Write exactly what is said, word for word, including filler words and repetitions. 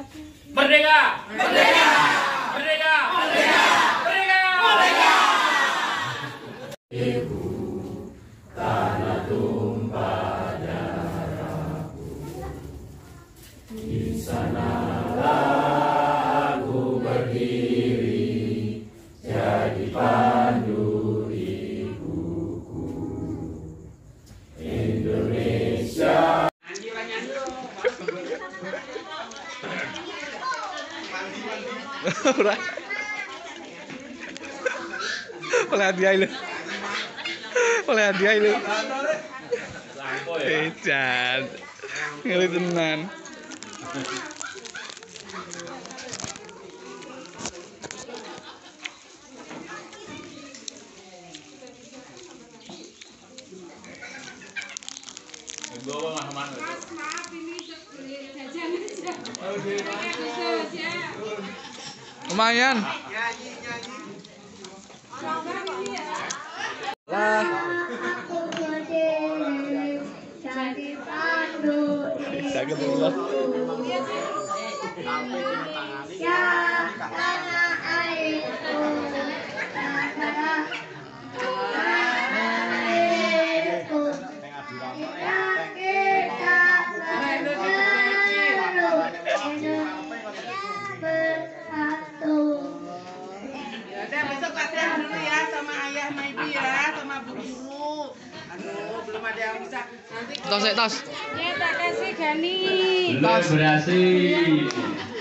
Merdeka! Merdeka! Merdeka! Merdeka! Merdeka! Merdeka! Ibu, tanah tumpah darahku, di sanalah aku berdiri, jadi pandu ibuku. Indonesia. Ora. Oleh hadiah lu. Oleh hadiah lu. Ejan. Ngeli tenan. Mas, maaf ini jajan aja. Lumayan. Lah. Jadi pandu Sakit dulu. ya tanah airku, tanah airku, yang kita menyuruh Indonesia bersatu. Yaudah besok latihan dulu ya sama ayah sama ibu ya, sama bu guru. Aduh, belum ada yang bisa. Nanti Tos, tos. Ya tak kasih Gani. Belum berhasil.